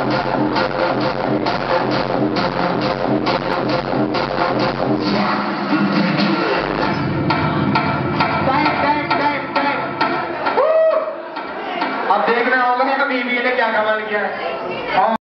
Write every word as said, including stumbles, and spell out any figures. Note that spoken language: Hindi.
अब देखना होगा कि बीवी ने क्या कमाल किया है।